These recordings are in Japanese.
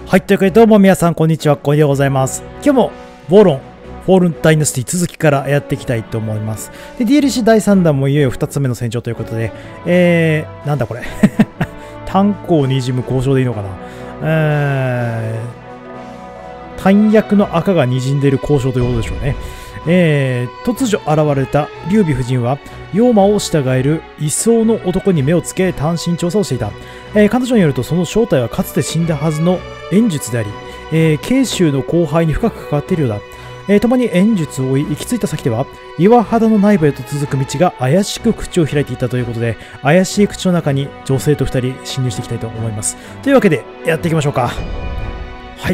はい、というわけでどうも皆さんこんにちは、こいでございます。今日もウォーロン、フォールンダイナスティ続きからやっていきたいと思います。で、DLC 第3弾もいよいよ2つ目の戦場ということで、なんだこれ。炭鉱にじむ交渉でいいのかな。弾薬の赤がにじんでいる交渉ということでしょうね。突如現れた劉備夫人は妖魔を従える異装の男に目をつけ単身調査をしていた。彼女によるとその正体はかつて死んだはずの炎術であり、慶州の後輩に深く関わっているようだ。共に炎術を追い行き着いた先では岩肌の内部へと続く道が怪しく口を開いていたということで、怪しい口の中に女性と2人侵入していきたいと思います。というわけでやっていきましょうか。はい、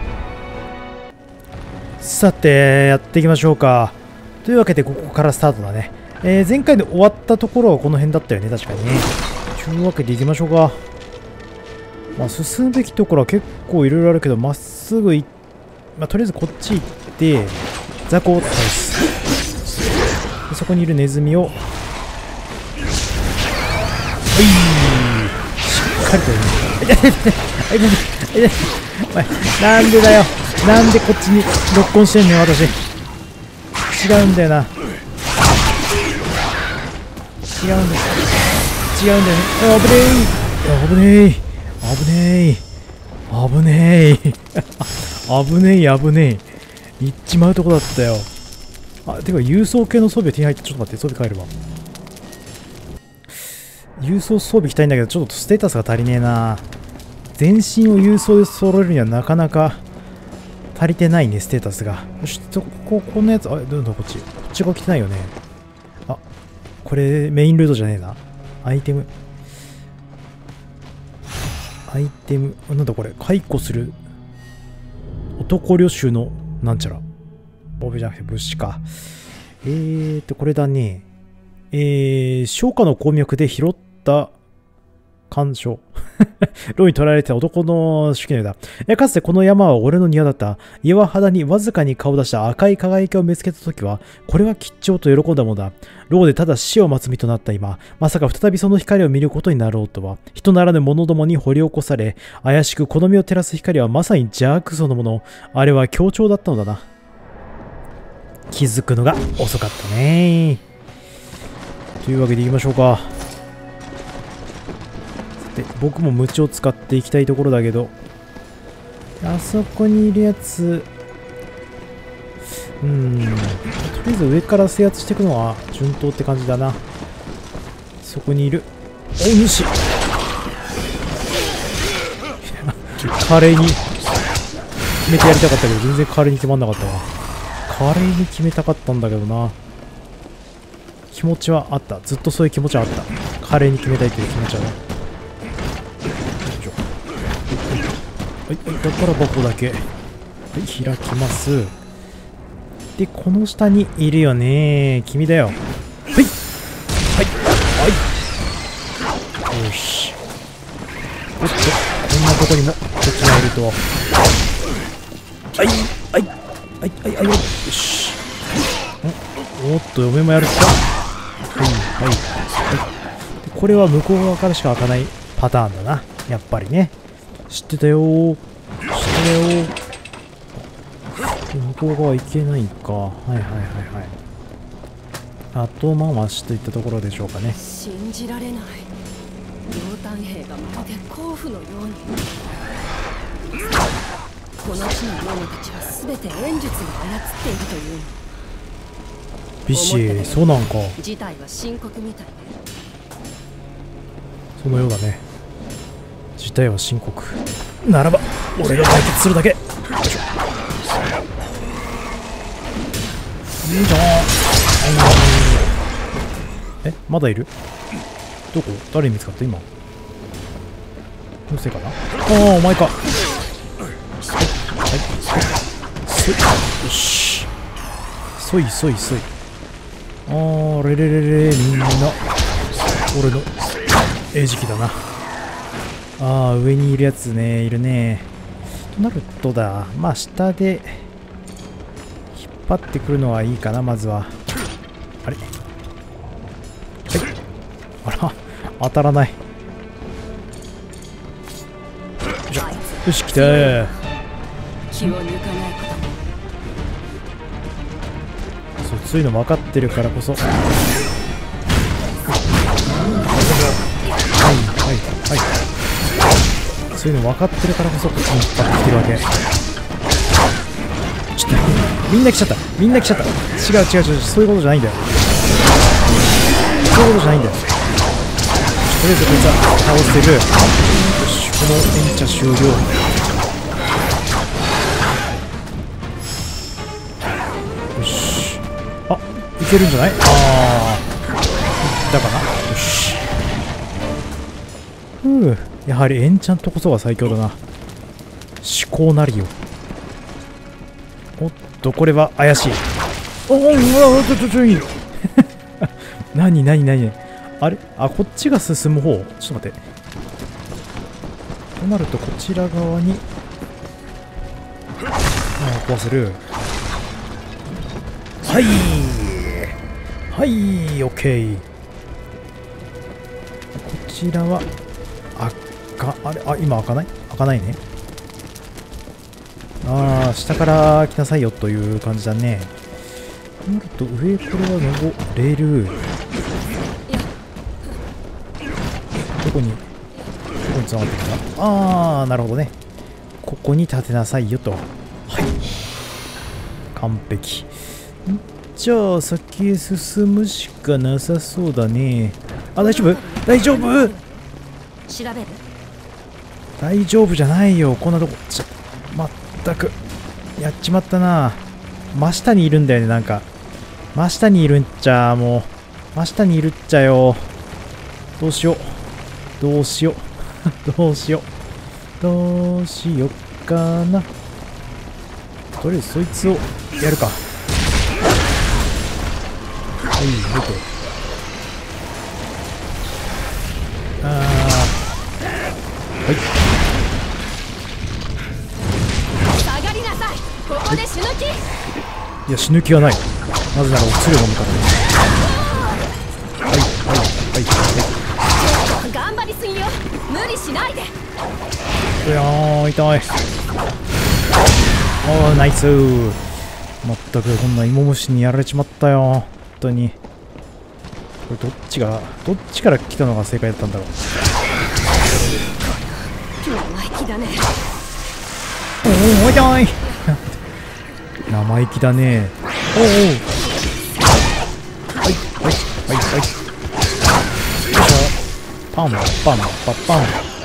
さてやっていきましょうか。というわけでここからスタートだね。前回で終わったところはこの辺だったよね、確かにね。というわけで行きましょうか。まあ、進むべきところは結構いろいろあるけど、まっすぐ行って、まあ、とりあえずこっち行って雑魚を倒す。でそこにいるネズミをしっかりとなんでだよ、なんでこっちにロックオンしてんねん私。違うんだよな、違うんだよね。危ねえ行っちまうとこだったよ。あ、てか郵送系の装備を手に入って、ちょっと待って、装備変えるわ。郵送装備着たいんだけど、ちょっとステータスが足りねえな。全身を郵送で揃えるにはなかなか足りてないね、ステータスが。よし、こんなやつ、あ、どんどんこっちが来てないよね。あ、これメインルートじゃねえな。アイテム、なんだこれ、解雇する男領主のなんちゃら。防備じゃなくて物資か。これだね。商家の鉱脈で拾った干渉。牢に取られた男の手記のようだ。かつてこの山は俺の庭だった。岩肌にわずかに顔を出した赤い輝きを見つけたときは、これは吉兆と喜んだものだ。牢でただ死を待つ身となった今、まさか再びその光を見ることになろうとは。人ならぬ者どもに掘り起こされ、怪しくこの身を照らす光はまさに邪悪そのもの。あれは強調だったのだな。気づくのが遅かったね。というわけで行きましょうか。僕もムチを使っていきたいところだけど、あそこにいるやつ、とりあえず上から制圧していくのは順当って感じだな。そこにいるお主華麗に決めてやりたかったけど、全然華麗に決まんなかったわ。華麗に決めたかったんだけどな。気持ちはあった、ずっとそういう気持ちはあった。華麗に決めたいという気持ちはね。はい、だからここだけ、はい、開きます。で、この下にいるよね、君だよ。はい、よし。おっと、こんなとこにも敵がいるとは。よし。おっと、嫁もやるか。でこれは向こう側からしか開かないパターンだな、やっぱりね。知ってたよー。向こう側行けないか。後回しといったところでしょうかね。 信じられない。両端兵がまるで甲府のように。この地の者たちは全て炎術が操っているという。 ビシー、そうなんか。 事態は深刻みたいね。 そのようだね。事態は深刻ならば俺が解決するだけ。いいじゃん。まだいる？どこ？誰に見つかった？今のせいかな。ああ、お前か。よし、そい。レレみんな俺の餌食だな。ああ、上にいるやつね、いるね。となるとだ、まあ下で引っ張ってくるのはいいかな、まずは。あれ、はい、あら、当たらない。よいしょ。 よし、来たー。 気を抜かないことも。 そういうの分かってるからこそ。はいはいはい。そういうの分かってるからこそこっちに引っ張ってきてるわけ。ちょっとみんな来ちゃった。みんな来ちゃった。違う、そういうことじゃないんだよ。そういうことじゃないんだよ。とりあえずこいつは倒せる。よし、この演茶終了。よし、あ、いけるんじゃない？ああ、だかな。よし。やはりエンチャントこそが最強だな。思考なりよ。おっと、これは怪しい。おお、何あれ、あ、こっちが進む方。ちょっと待って。となると、こちら側に壊せる。はいはい、オッケー。こちらはあれ、あ、今開かない？開かないね。ああ、下から来なさいよという感じだね。となると上、これは登れる。どこに繋がってきた？ああ、なるほどね。ここに立てなさいよと。はい、完璧。じゃあ先へ進むしかなさそうだね。あ、大丈夫？ 調べる？ 大丈夫じゃないよ、こんなとこ。まったくやっちまったな。真下にいるんだよね。なんか真下にいるんちゃ、もう真下にいるっちゃよ。どうしようどうしよっかな。とりあえずそいつをやるか。はい、どこ？はい、 下がりなさい。ここで死ぬ気？ いや、死ぬ気はない。なぜならお薬を飲むからです。 頑張りすぎよ。無理しないで。 いやー、痛い。おー、ナイスー。まったくこんな芋虫にやられちまったよ。本当に。これどっちから来たのが正解だったんだろう。 生意気だね。 おお、痛い。生意気だね。おお。はい。パンパンパン。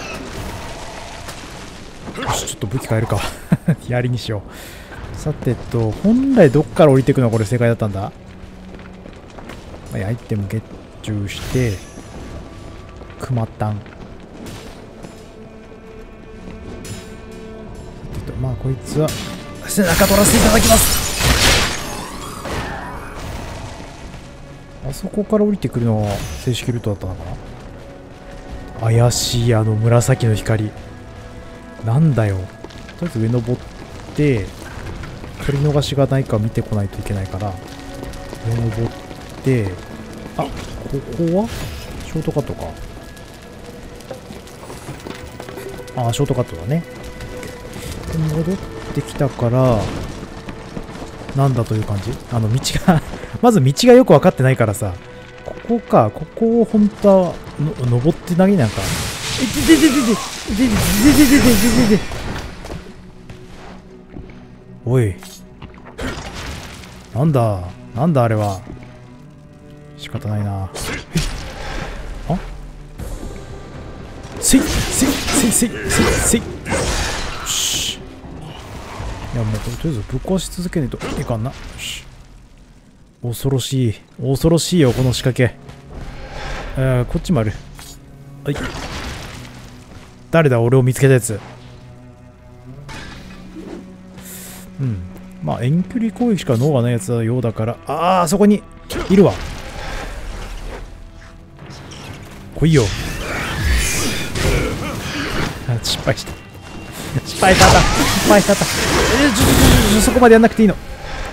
よし、ちょっと武器変えるか。槍にしよう。さてと、本来どっから降りていくのがこれ正解だったんだ。アイテムゲッチュして、クマタン。さてと、まあこいつは背中取らせていただきます。あそこから降りてくるのが正式ルートだったのかな。怪しい、あの紫の光。なんだよ。とりあえず上登って取り逃しがないか見てこないといけないから、上登って、あ、ここはショートカットか。あ、ショートカットだね。で戻ってきたからなんだという感じ。道がまず道がよく分かってないからさ、ここか、ここを本当は登って投げなんか。おい、なんだあれは。仕方ないな。あ、せい。よし。いや、もうとりあえずぶっ壊し続けないといかんな。よし。恐ろしいよこの仕掛け。こっちもある。はい。誰だ俺を見つけたやつ。うん。まあ遠距離攻撃しか脳がないやつのようだから。あそこにいるわ。来いよ。失敗した。そこまでやんなくていいの。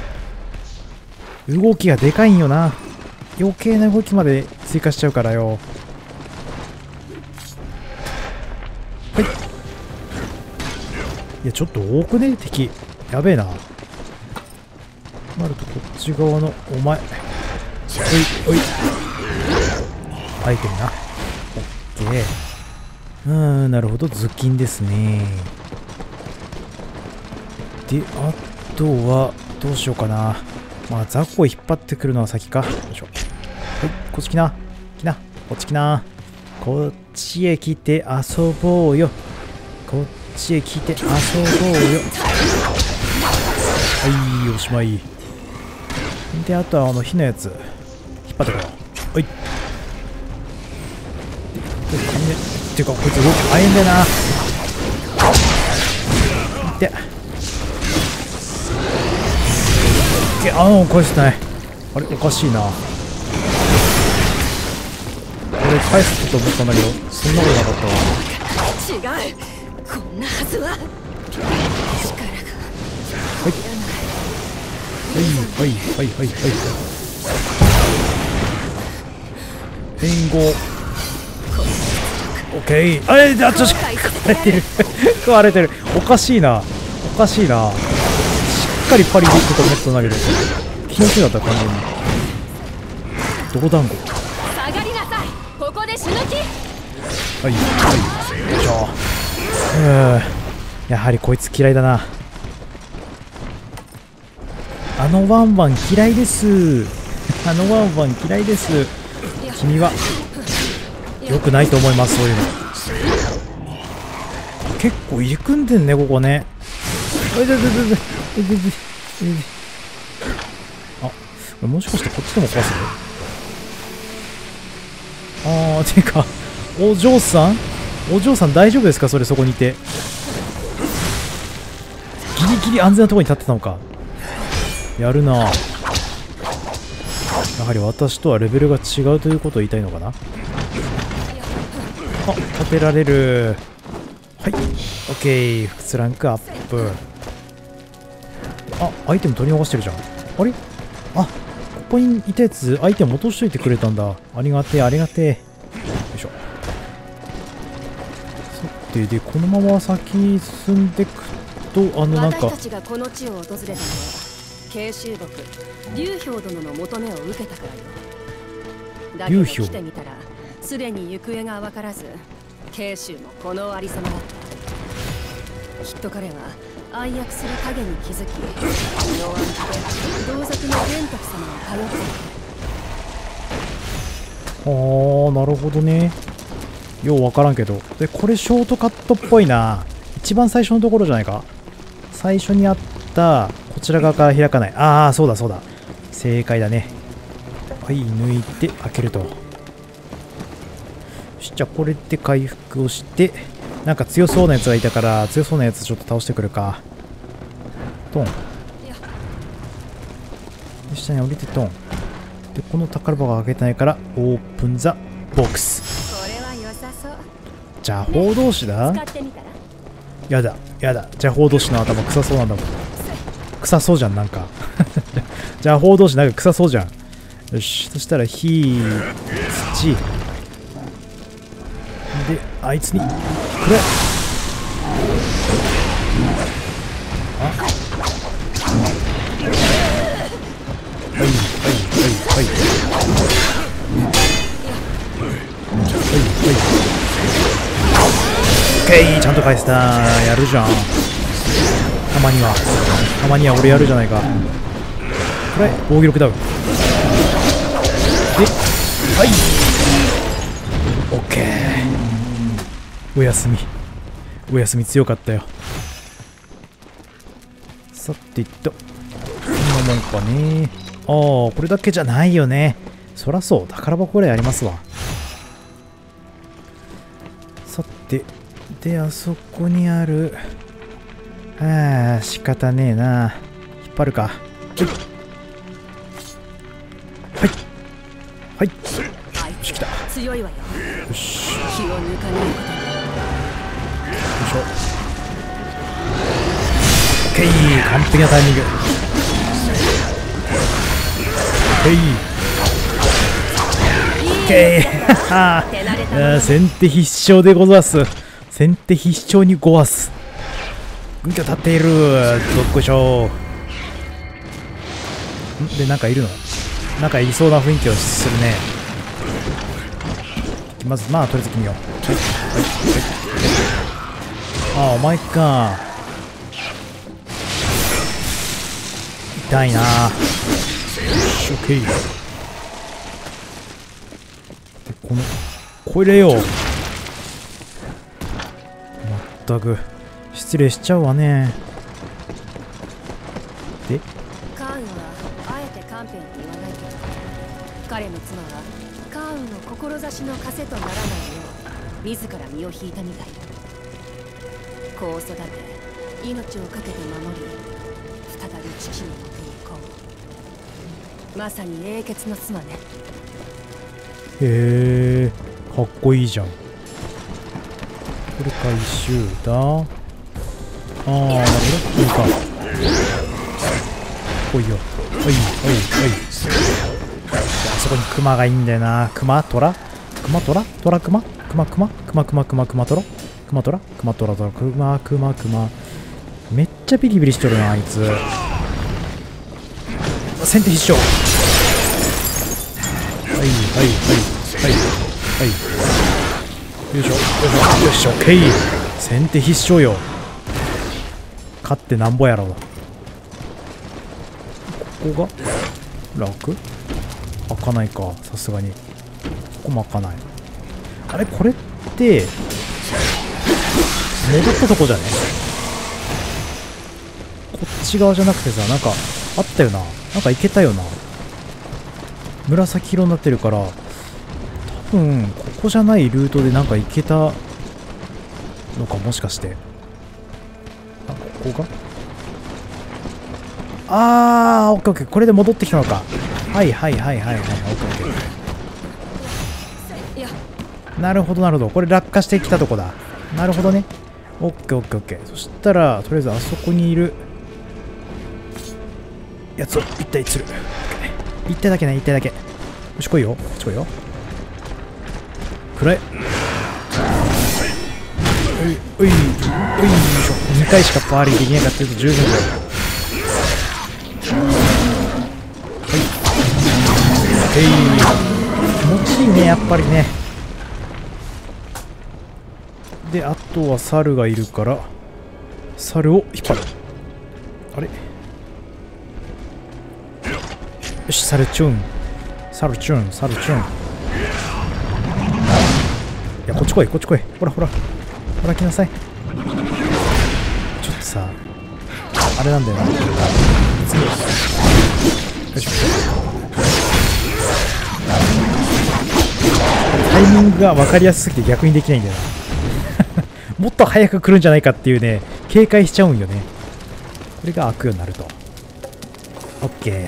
動きがでかいんよな。余計な動きまで追加しちゃうからよ。はい。 いや、ちょっと多くね敵。やべえな。なるとこっち側のお前。おいおい。アイテムな。オッケー。なるほど、頭巾ですね。で、あとはどうしようかな。まあ雑魚を引っ張ってくるのは先か。よいしょ。はい、こっち来な。こっち来な。こっちへ来て遊ぼうよ。こっちへ来て遊ぼうよ。はい、おしまい。で、あとは火のやつ引っ張ってこよう。はい。っていうか、こいつ動き早いんだよな。で、返してない。あれ、おかしいな。俺返すと思ったんだけど、そんなことなかったわ。 違う、こんなはずは。力が。 はい。援護。オッケー。あれ、ちょっと食われてる。おかしいな。しっかりパリでいくと思ったんだけど、気のせいだった、完全に。泥団子。 下がりなさい。ここで死ぬ気。 はい。よいしょ。やはりこいつ嫌いだな。あのワンワン嫌いです。君は良くないと思います。そういうの結構入り組んでんね、ここね。あ、もしかしてこっちでも壊すの？てかお嬢さん大丈夫ですか？それそこにいてギリギリ安全なところに立ってたのか。やるな。やはり私とはレベルが違うということを言いたいのかな。あ、立てられる。はい、オッケー。複数ランクアップ。あ、アイテム取り逃してるじゃん。あれ、あ、ここにいたやつアイテム落としといてくれたんだ。ありがてえ。よいしょ。さて、でこのまま先に進んでくと、なんか私たちがこの地を訪れたのは慶州国劉氷殿の求めを受けたからよ。だけど来てみたらすでに行方が分からず、慶州もこのありさまだった。きっと彼は暗躍する影に気づき、身を案じて同族の玄徳様を頼っていなるほどね。ようわからんけど。で、これショートカットっぽいな。一番最初のところじゃないか。最初にあったこちら側から開かない。そうだ正解だね。はい、抜いて開けると。よし、じゃあこれで回復をして、なんか強そうなやつがいたから、強そうなやつちょっと倒してくるか。トンで、下に降りてトンで、この宝箱が開けてないからオープンザボックス。 これは良さそう。 邪法同士だ。 使ってみたら。 やだ邪法同士の頭臭そうなんだもん。臭そうじゃん、なんか邪法同士なんか臭そうじゃん。よし、そしたら火、土で、あいつにくれ。はい。オッケー、ちゃんと返した。やるじゃん。たまには俺やるじゃないか。これ防御力ダウンで、はい、オッケー。おやすみ強かったよ。さてと、こんなもんかね。これだけじゃないよね。そらそう、宝箱ぐらいありますわ。さて、で、あそこにある。仕方ねえな。引っ張るか。はい。よし、来た。 強いわよ。 よし。 気を抜かないことに。 よいしょ。オッケー、完璧なタイミング。オッケー。先手必勝でござす。先手必勝にごわす。 軍旗を立っている。どっこいしょ。で、なんかいるの？なんかいそうな雰囲気をするね。まず、まあ、とりあえず決めよう。はい、はい、はい。ああ、お前か。痛いな。ショケイ。これよ。まったく失礼しちゃうわね。で、 カーンはあえてカンペンって言わないけど、彼の妻はカーンの志の枷とならないよう自ら身を引いたみたい。子を育て命を懸けて守り、再び父のもとに行こう。まさに英傑の妻ね。 へえ、かっこいいじゃん。これ回収だ。ああ、なるほど。いいか。来いよ。はい、はい、はい。あそこにクマがいいんだよな。クマトラクマトラトラクマクマクマクマクマクマクマトラクマトラクマトラトラクマクマクマ。めっちゃビリビリしとるな、あいつ。先手必勝。はい、はい、はい、はい、はい。よいしょ、よいしょ、よいしょ、ケイ。先手必勝よ。勝ってなんぼやろう。ここが楽？開かないか、さすがに。ここも開かない。あれ、これって、戻ったとこじゃね？こっち側じゃなくてさ、なんか、あったよな。なんか行けたよな。紫色になってるから、多分、ここじゃないルートでなんか行けたのか、もしかして。あ、ここがオッケーオッケー。これで戻ってきたのか。はいはいはいはいはい。オッケーオッケー。なるほどなるほど。これ落下してきたとこだ。なるほどね。オッケーオッケーオッケー。そしたら、とりあえずあそこにいるやつを一体釣る。一体だけね、一体だけ。よし、来いよ。こっち来いよ。くらえ。おい、おい、おい、よいしょ。2回しかパーリーできなかったけど十分だよ。気持ちいいね、やっぱりね。で、あとは猿がいるから、猿を引っ張る。あれ？よし、猿チューン。猿チューン、猿チューン。いや、こっち来い、こっち来い。ほらほら。ほら来なさい。ちょっとさ、あれなんだよな。よいしょ。タイミングが分かりやすすぎて逆にできないんだよな。もっと早く来るんじゃないかっていうね、警戒しちゃうんよね。これが開くようになると。OK。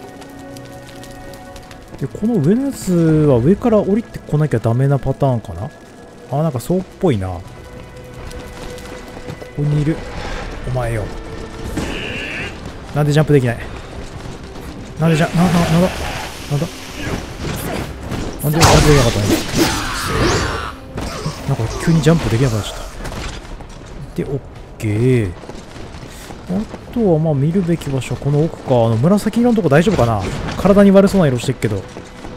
で、この上のやつは上から降りてこなきゃダメなパターンかな。あ、なんかそうっぽいな。ここにいる。お前よ。なんでジャンプできない？なんでじゃ、なんだなんでできなかったね。なんか急にジャンプできなくなっちゃった。で、オッケー。あとはまあ見るべき場所はこの奥か。紫色のとこ大丈夫かな？体に悪そうな色してるけど。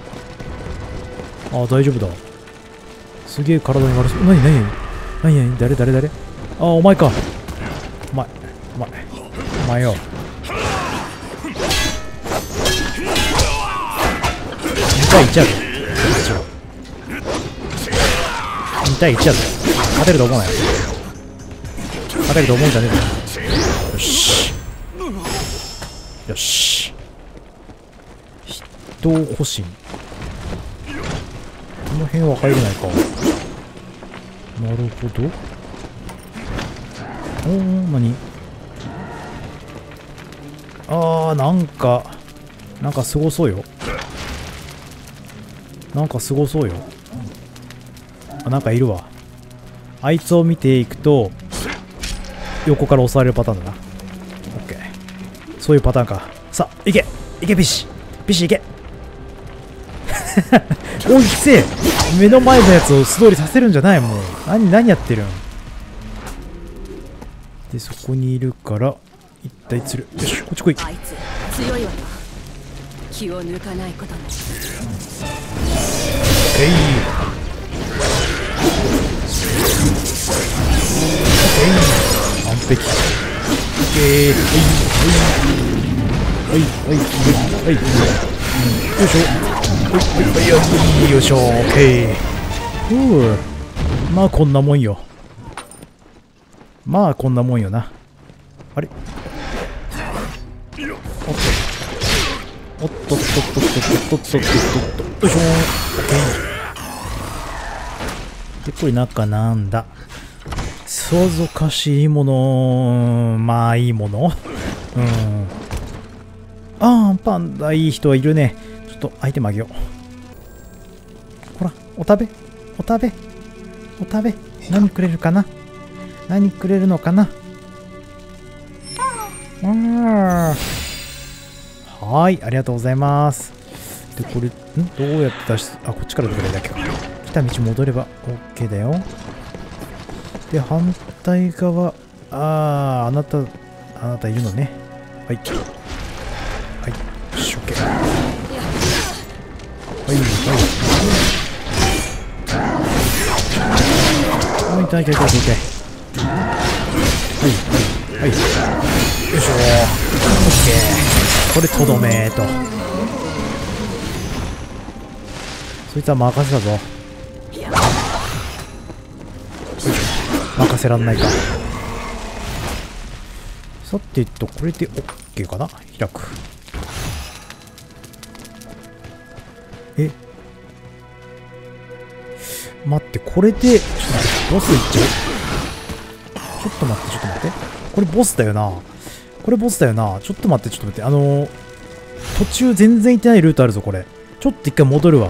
ああ、大丈夫だ。すげえ体に悪そう。なに誰ああ、お前か。お前よ。2対1やぞ。2対1やぞ。勝てると思うなよ。勝てると思うんじゃねえぞ。よし。よし。人欲しい。この辺は入れないか。なるほど。おー、何？あー、なんかすごそうよ。なんかすごそうよ。あ、なんかいるわ。あいつを見ていくと、横から押されるパターンだな。オッケー。そういうパターンか。さあ、行けビシ行けおい、きつい。目の前のやつを素通りさせるんじゃない。もう何やってるんで、 で、そこにいるから一体釣る。よし、こっち来い。 あいつ強いわよ。気を抜かないことに。 完璧。はい。よいしょ。よいしょ。オッケー。まあこんなもんよ。まあこんなもんよな。あれ、おっと。よいしょ。オッケー。で、これ中なんだ。さぞかしいいもの。まあいいもの。ああ、パンダいい人はいるね。ちょっとアイテムあげよう。ほら、お食べ。何くれるかな。何くれるのかな。はーい、ありがとうございます。で、これ、どうやって出し、こっちから出ればいいだけか。来た道戻れば OK だよ。で、反対側、あなたいるのね。はい。よし、OK。痛い。よいしょ。OK。これとどめーと。そいつは任せたぞ。任せらんないか。さてこれで OK かな。開く。待って、これで、ボスいっちゃう。ちょっと待って。これボスだよな。ちょっと待って。途中全然行ってないルートあるぞ、これ。ちょっと一回戻るね。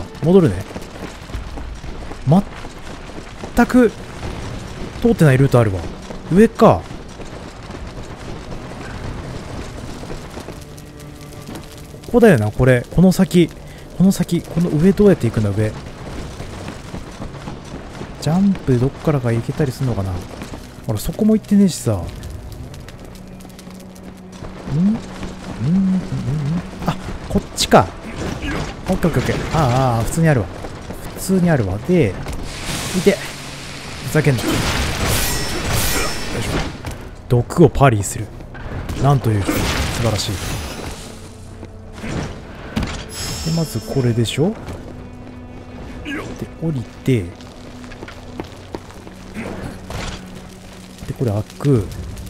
全く通ってないルートあるわ。上か。ここだよな、これ。この先、この上どうやって行くんだ、上。ジャンプどっからか行けたりするのかな。ほら、そこも行ってねえしさ。こっちか。オッケー。普通にあるわ。で、いて。ふざけんな。よいしょ。毒をパリーする。なんという素晴らしい。で、まずこれでしょ。で、降りて。で、これ開く。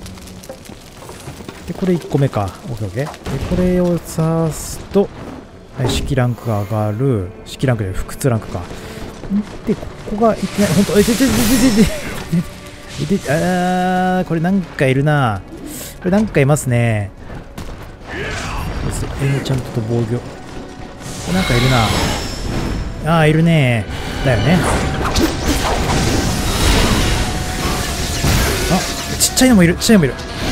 で、これ1個目か。オッケー。で、これを刺すと、式ランクが上がる。式ランクで不屈ランクか。で、ここがいけない。ほんと、これなんかいるな。これなんかいますね。エンチャントと防御。これなんかいるな。いるね。だよね。ちっちゃいのもいる。ふざけんな。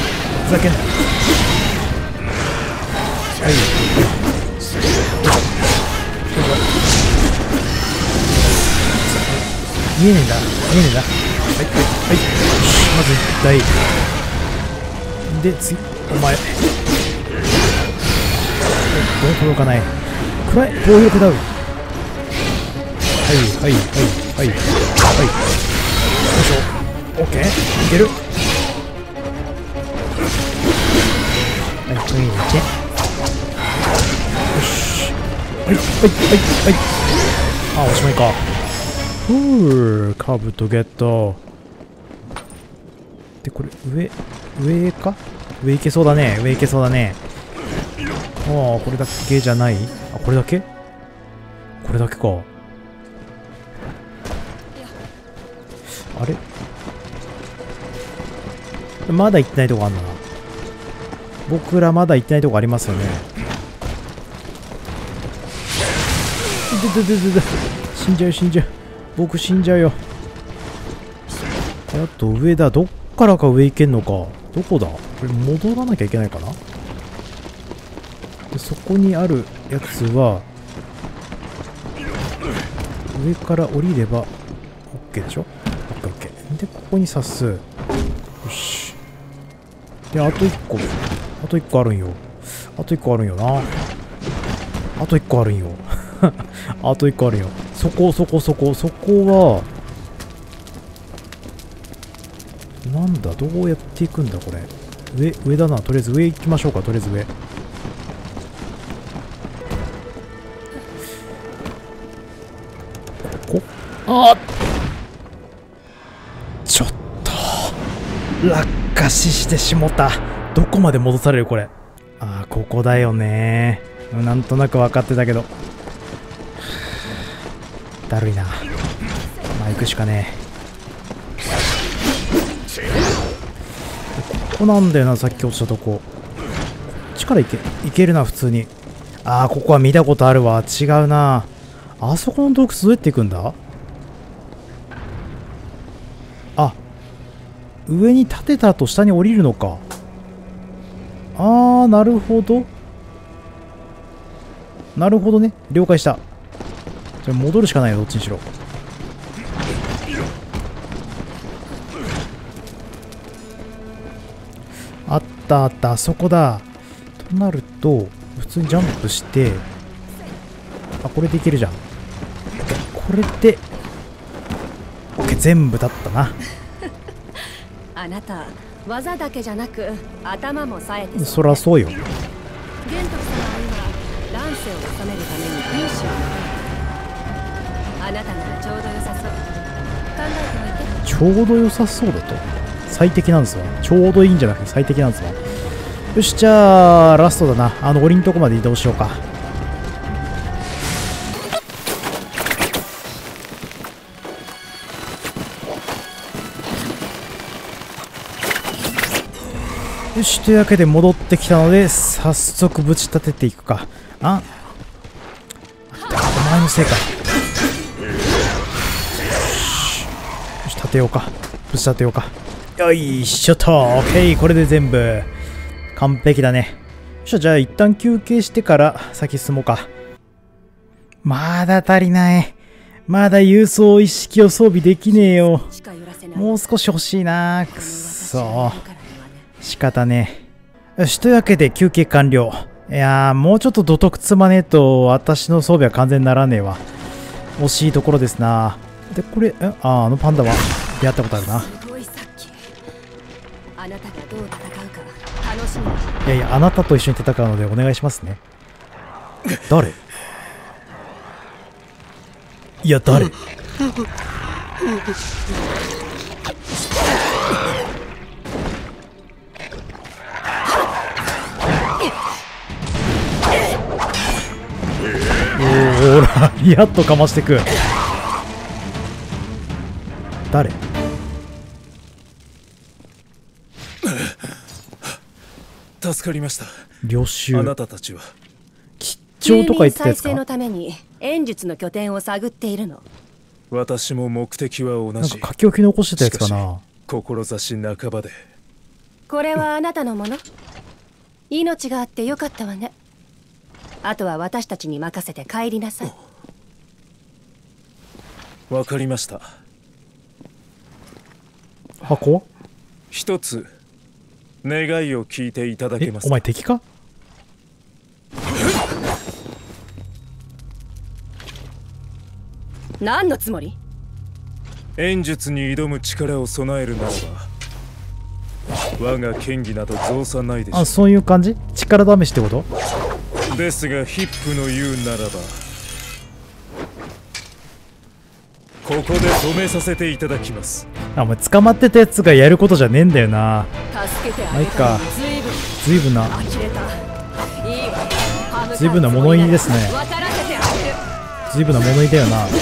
見えねえんだ。まず1体。で、次、お前。届かない。暗い、防御ダウン。よいしょ。オッケー。いける。次に行け。よし。おしまいか。カブトゲット。で、これ、上か？上行けそうだね。これだけじゃない？これだけか。あれ？まだ行ってないとこあんだな。僕らまだ行ってないとこありますよね。死んじゃう。僕死んじゃうよ。あと上だ。どっからか上行けんのか。どこだ？これ戻らなきゃいけないかな。で、そこにあるやつは上から降りれば OK でしょ。OK。で、ここに刺す。よし。 で、あと1個。あと1個あるんよ。あと1個あるんよな。あと1個あるんよ。あと1個あるんよ。そこは、なんだ、どうやっていくんだ、これ。上だな。とりあえず上行きましょうか、とりあえず上。ここあちょっと、落下死してしもた。どこまで戻されるこれ。ああ、ここだよね。なんとなく分かってたけど。だるいな。まあ、行くしかねえ。ここなんだよな、さっき落ちたとこ。こっちから行けるな、普通に。ああ、ここは見たことあるわ。違うな。あそこの洞窟どうやって行くんだ？あ、上に立てた後下に降りるのか。あー、なるほど。なるほどね。了解した。じゃあ戻るしかないよ、どっちにしろ。あったあった、あそこだ。となると、普通にジャンプして、あ、これでいけるじゃん。これで、OK、全部立ったな。 あなた、技だけじゃなく頭も冴えてそらそうよ。 玄徳様は今、乱世を治めるために勇士をあなたならちょうど良さそう。考えておいて。 ちょうど良さそうだと。最適なんですわ。ちょうどいいんじゃなくて最適なんですわ。よし、じゃあラストだな。檻のとこまで移動しようか。よし、というわけで戻ってきたので早速ぶち立てていくか。お前のせいか。よし、立てようか。ぶち立てようか。よいしょと。オッケー、これで全部完璧だね。よっしゃ、じゃあ一旦休憩してから先進もうか。まだ足りない。まだ輸送一式を装備できねえよ。もう少し欲しいな。くっそ。仕方ねえ。よし、というわけで休憩完了。いやー、もうちょっと土徳積まねえと私の装備は完全にならねえわ。惜しいところですな。で、これ、あのパンダは出会ったことあるな。 あなたがどう戦うか楽しみ。 いやいや、あなたと一緒に戦うのでお願いしますね。誰？いや、誰？ほら、やっとかましてく。誰？ 助かりました。 領収。 あなたたちは吉兆とか言ってたやつか。 再生のために演術の拠点を探っているの。 私も目的は同じ。 なんか書き置き残してたやつかな。 志半ばで。 これはあなたのもの？命があってよかったわね。あとは私たちに任せて帰りなさい。 わかりました。 箱？ 一つ願いを聞いていただけますか？ お前敵か？ 何のつもり？ 演術に挑む力を備えるならば我が剣技など増産ないでしょう。 そういう感じ？力試しってこと？ ですがヒップの言うならばここで止めさせていただきます。 お前捕まってたやつがやることじゃねえんだよな。 助けてあいか。ずいぶんなずいぶんな物言いですね。ずいぶんな物言いだよな。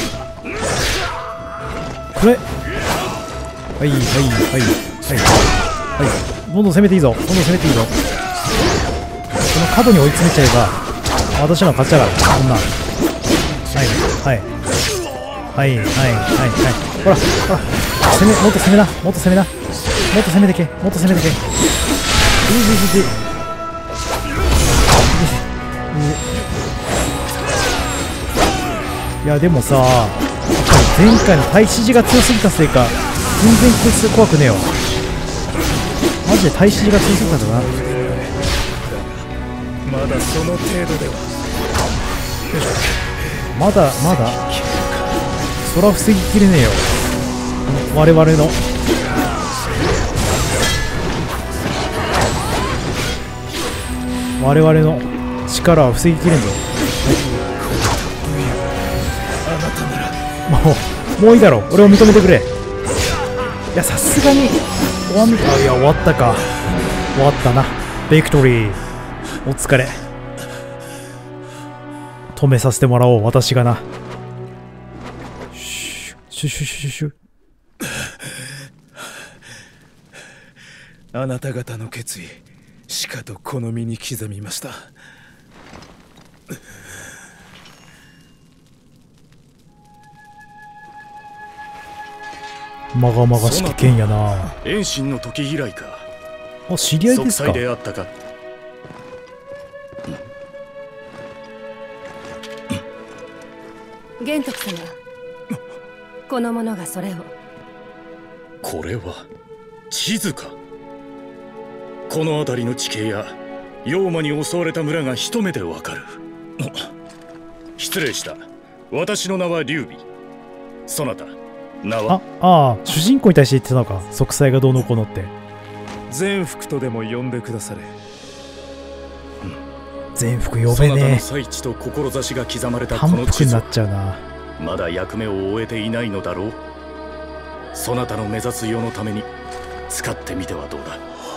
これはいはいはいはいはい、どんどん攻めていいぞ。どんどん攻めていいぞ。この角に追い詰めちゃえば私の勝ちだから。こんなはいはいはいはいはいはい。ほらほら、もっと攻めな、もっと攻めな、もっと攻めてけ、もっと攻めてけ。いやでもさ、やっぱり前回の太子寺が強すぎたせいか全然こいつ怖くねえよ。マジジで耐震が強そうだな。 まだその程度では。 まだそら防ぎきれねえよ、我々の。我々の力は防ぎきれんぞ。もういいだろ、俺を認めてくれ。いや、さすがに終わんか。いや、終わったか。終わったな。ビクトリー、お疲れ。止めさせてもらおう、私がな。シュシュシュシュシュ。 あなた方の決意、しかとこの身に刻みました。 まがまがしき剣やな。 遠心の時以来か。 あ、知り合いですか。 息災であったか。 玄徳様、この者がそれを。 これは地図か。この辺りの地形や妖魔に襲われた村が一目でわかる。失礼した。私の名は劉備。そなた名は？ 主人公に対して言ってたのか。息災がどうのこうのって。 全福とでも呼んでくだされ。 全福呼べねえ。 そなたの才知と志が刻まれたこ反の地図復になっちゃうな。 まだ役目を終えていないのだろう。そなたの目指す世のために使ってみてはどうだ。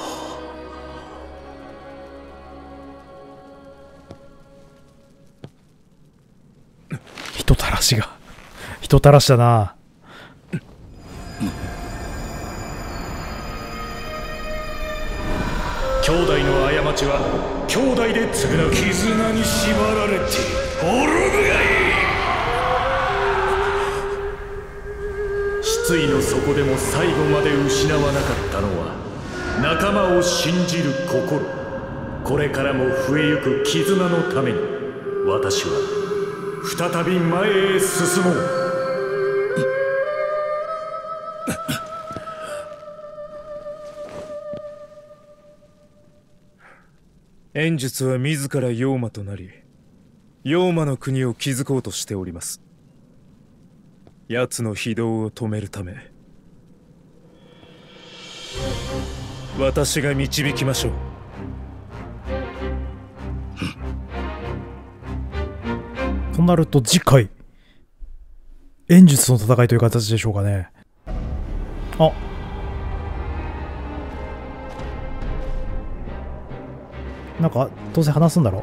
人たらしだな。 兄弟の過ちは兄弟で償う。 絆に縛られて滅ぶがいい。 失意の底でも最後まで失わなかったのは仲間を信じる心。これからも増えゆく絆のために私は再び前へ進もう。 炎術は自ら妖魔となり、妖魔の国を築こうとしております。奴の非道を止めるため、私が導きましょう。 となると次回、炎術の戦いという形でしょうかね。あ、なんかどうせ話すんだろ。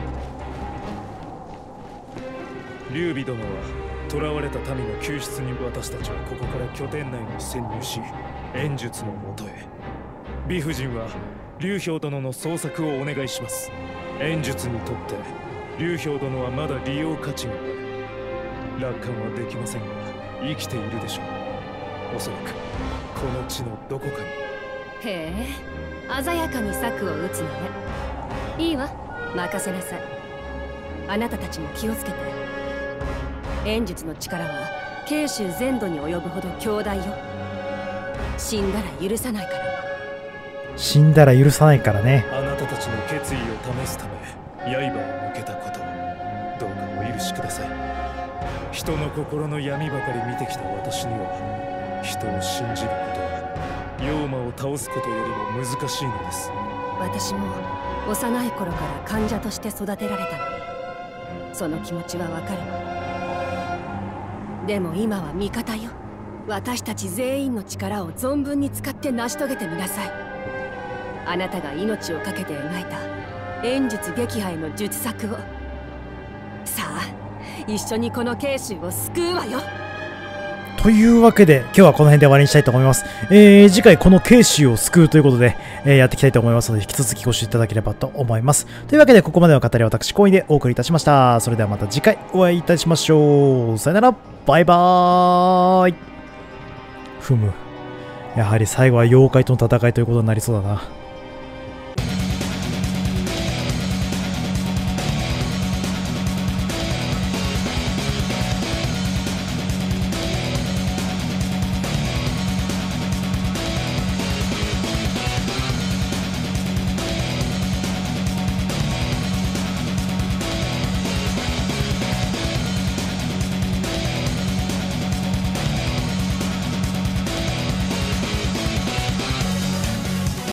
劉備殿は囚われた民の救出に私たちはここから拠点内に潜入し、炎術のもとへ。美夫人は劉氷殿の捜索をお願いします。炎術にとって劉氷殿はまだ利用価値がある。楽観はできませんが生きているでしょう。おそらくこの地のどこかに。 へえ、鮮やかに策を打つのね。いいわ、任せなさい。あなたたちも気をつけて。炎術の力は慶州全土に及ぶほど強大よ。死んだら許さないから。 死んだら許さないからね。 あなたたちの決意を試すため刃を向けたこと、どうかお許しください。人の心の闇ばかり見てきた私には、人を信じることは妖魔を倒すことよりも難しいのです。 私も幼い頃から患者として育てられたの。その気持ちはわかるわ。でも今は味方よ。私たち全員の力を存分に使って成し遂げてみなさい。あなたが命を懸けて描いた炎術撃破への術策を。さあ、一緒にこの慶州を救うわよ。 というわけで今日はこの辺で終わりにしたいと思います。次回この慶州を救うということで、やっていきたいと思いますので、引き続きご視聴いただければと思います。というわけでここまでの語りは私コインでお送りいたしました。それではまた次回お会いいたしましょう。さよなら、バイバーイ。ふむ、やはり最後は妖怪との戦いということになりそうだな。